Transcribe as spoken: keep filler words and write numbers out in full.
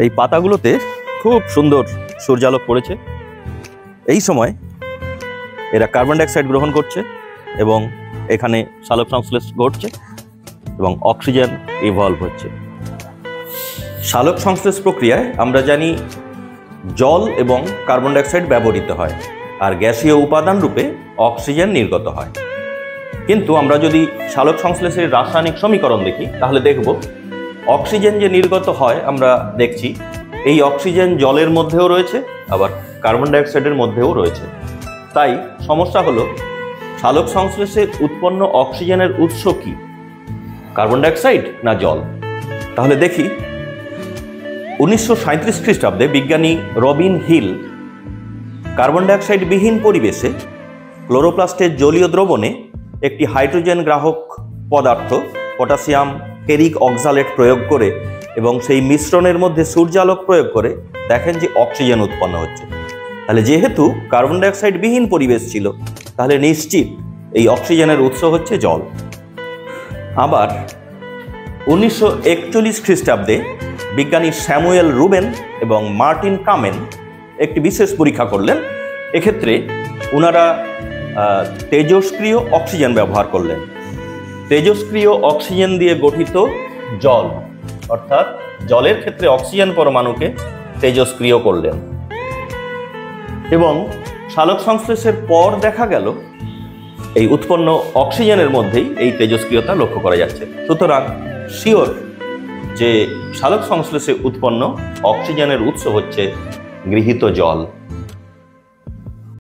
এই পাতাগুলোতে খুব সুন্দর সূর্যালোক পড়েছে। এই সময় এরা কার্বন ডাইঅক্সাইড গ্রহণ করছে এবং এখানে সালোক সংশ্লেষ ঘটছে এবং অক্সিজেন ইভলভ হচ্ছে। সালোক সংশ্লেষ প্রক্রিয়ায় আমরা জানি জল এবং কার্বন ডাইঅক্সাইড ব্যবহৃত হয় আর গ্যাসীয় উপাদান রূপে অক্সিজেন নির্গত হয়। কিন্তু আমরা যদি সালোক সংশ্লেষের রাসায়নিক সমীকরণ দেখি তাহলে দেখব অক্সিজেন যে নির্গত হয় আমরা দেখছি এই অক্সিজেন জলের মধ্যেও রয়েছে আবার কার্বন ডাইঅক্সাইডের মধ্যেও রয়েছে। তাই সমস্যা হলো সালোক সংশ্লেষে উৎপন্ন অক্সিজেনের উৎস কি, কার্বন ডাইঅক্সাইড না জল? তাহলে দেখি উনিশশো সাঁত্রিশ খ্রিস্টাব্দে বিজ্ঞানী রবিন হিল কার্বন ডাইঅক্সাইড বিহীন পরিবেশে ক্লোরোপ্লাস্টের জলীয় দ্রবণে একটি হাইড্রোজেন গ্রাহক পদার্থ পটাশিয়াম ফেরিক অক্সালেট প্রয়োগ করে এবং সেই মিশ্রণের মধ্যে সূর্যালোক প্রয়োগ করে দেখেন যে অক্সিজেন উৎপন্ন হচ্ছে। তাহলে যেহেতু কার্বন ডাইঅক্সাইড বিহীন পরিবেশ ছিল তাহলে নিশ্চিত এই অক্সিজেনের উৎস হচ্ছে জল। আবার উনিশশো একচল্লিশ খ্রিস্টাব্দে বিজ্ঞানী স্যামুয়েল রুবেন এবং মার্টিন কামেন একটি বিশেষ পরীক্ষা করলেন। এক্ষেত্রে ওনারা তেজস্ক্রিয় অক্সিজেন ব্যবহার করলেন। তেজস্ক্রিয় অক্সিজেন দিয়ে গঠিত জল অর্থাৎ জলের ক্ষেত্রে অক্সিজেন পরমাণুকে তেজস্ক্রিয় করলেন এবং সালোক সংশ্লেষের পর দেখা গেল এই উৎপন্ন অক্সিজেনের মধ্যেই এই তেজস্ক্রিয়তা লক্ষ্য করা যাচ্ছে। সুতরাং শিওর যে সালোক সংশ্লেষে উৎপন্ন অক্সিজেনের উৎস হচ্ছে গৃহীত জল।